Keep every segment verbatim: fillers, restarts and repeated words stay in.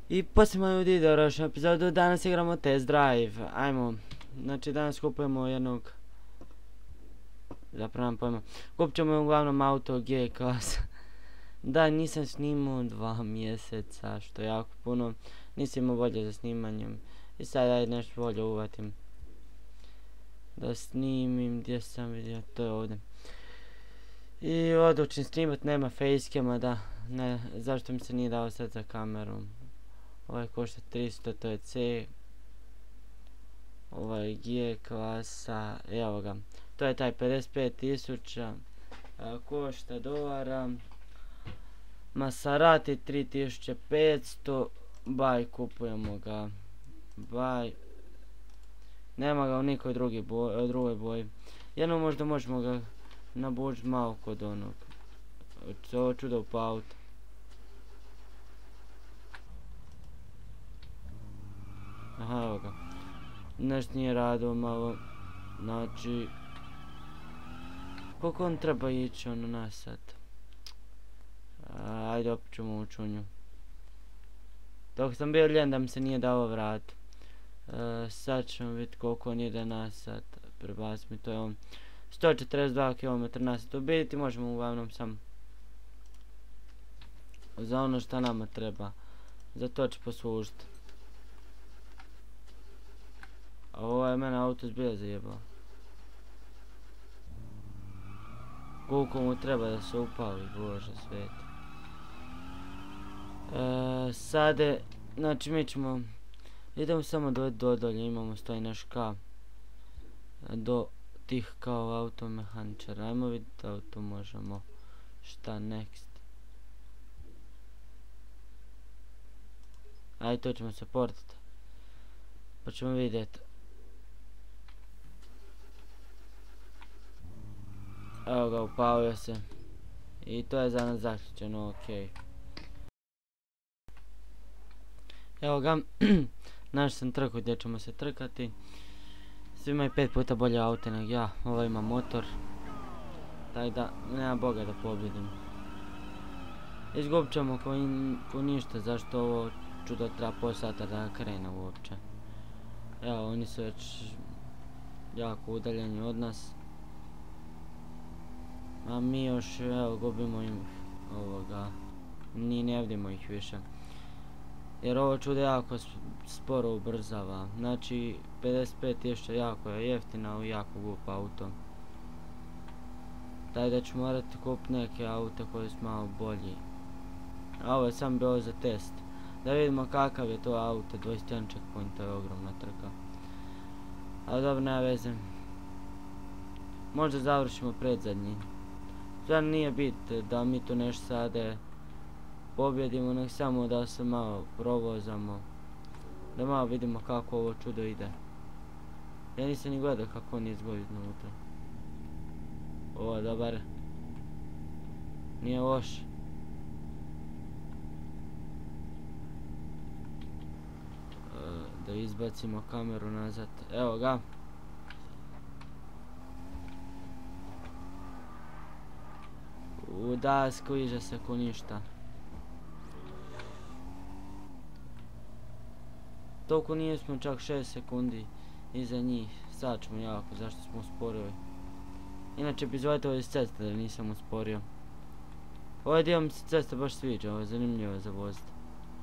I poslije moju video još epizodu, danas igramo Test Drive, ajmo, znači danas kupujemo jednog, zapravo nam pojma, kupit ćemo uglavnom auto G-Class. Da, nisam snimao dva mjeseca, što je jako puno, nisam imao volje za snimanjem i sad ajde nešto volje uvatim. Da snimim, gdje sam vidio, to je ovdje. I odlučim snimat, nema facecama, da, ne, zašto mi se nije dao sad za kameru. Ovaj košta tristo, to je C. Ovaj G klasa, evo ga. To je taj pedeset pet tisuća, košta dolara. Maserati tri tisuće petsto, baj, kupujemo ga. Baj. Nema ga u nikoj drugi boj, drugoj boji. Jedno možda možemo ga nabuđi malo kod onog. Ovo čudo pa auto. Aha, evo ga. Nešto nije radio malo. Znači... Koliko on treba ići ono na sat? Ajde opet ćemo ući u nju. Dok sam bio ljen da mi se nije dao vrat. E, sad ćemo vidjeti koliko on ide na sat. Prebaci mi, to je on. sto četrdeset dva kilometra na sat. U biti možemo uglavnom sam za ono što nama treba. Za to će poslužiti. A ovo je mene auto zbilja zajebao. Koliko mu treba da se upali, bože sveti. E, sade, znači mi ćemo, idemo samo do, do dolje, imamo stoji naš K. Do tih kao automehaničara, ajmo vidjeti da tu možemo, šta next. Ajde, to ćemo se portati. Pa ćemo vidjeti. Evo ga, upalio se. I to je za nas zaključeno, okej. Evo ga, našao sam trku gdje ćemo se trkati. Svi imaju pet puta bolje auto nego ja, ovo ima motor. Tako da, nema boga da pobjedim. Izgubit ćemo ko, in, ko ništa, zašto ovo čudo treba pol sata da krene uopće. Evo, oni su već jako udaljeni od nas. A mi još, evo, gubimo im ovoga, ni ne vidimo ih više. Jer ovo čudo jako sporo ubrzava, znači pedeset pet tisuća jako je jeftina u jako glup auto. Taj da ću morati kupiti neke aute koji su malo bolji. A ovo je sam bio za test. Da vidimo kakav je to auto, dvadeset jedan checkpoint, to je ogromna trka. Ali dobro, nema veze. Možda završimo predzadnji. Stvarno nije bit da mi tu nešto sade pobjedimo, nek samo da se malo provozamo. Da malo vidimo kako ovo čudo ide. Ja nisam ni gledao kako on izgleda iznutra. Ovo, dobar. Nije loš. E, da izbacimo kameru nazad. Evo ga. U da, skliže se ko ništa. Toliko nije smo čak šest sekundi iza njih. Sad ćemo jako, zašto smo usporili. Inače bi zvajte ovo iz ceste da nisam usporio. Ovaj dio mi se cesta baš sviđa, ovo je zanimljivo za voziti.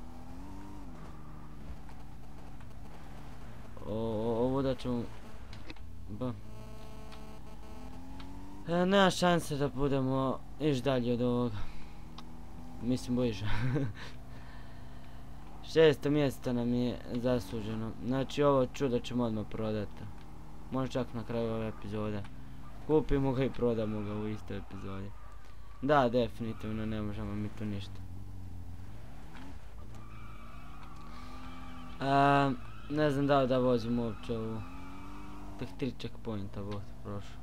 Ovo da ćemo... Ba. E, nema šanse da budemo iš dalje od ovoga. Mislim bliže. Šesto mjesto nam je zasluženo. Znači ovo čudo ćemo odmah prodati. Možda čak na kraju ove epizode. Kupimo ga i prodamo ga u istoj epizodi. Da, definitivno ne možemo mi tu ništa. A, ne znam da li da vozim uopće ovu. Tek tri checkpointa bot prošlo.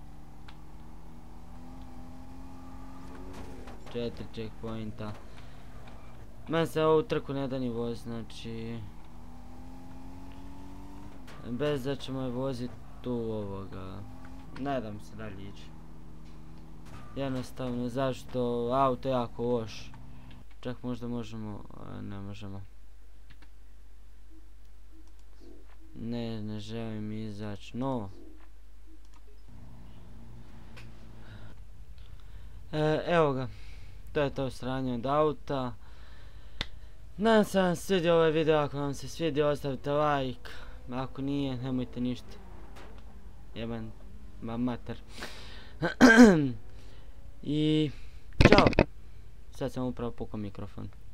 Četiri checkpointa. Meni se ovu trku ne da ni voz, znači... Bez da ćemo je voziti tu ovoga... Ne da mi se dalje ići. Jednostavno, zašto auto je jako loš. Čak možda možemo, ne možemo. Ne, ne želim izaći, no. E, evo ga. To je to sranje od auta. Nadam se vam se svidio ovaj video, ako vam se svidio ostavite like. Ako nije, nemojte ništa. Jeban, ma mater. I, čao. Sad sam upravo pukao mikrofon.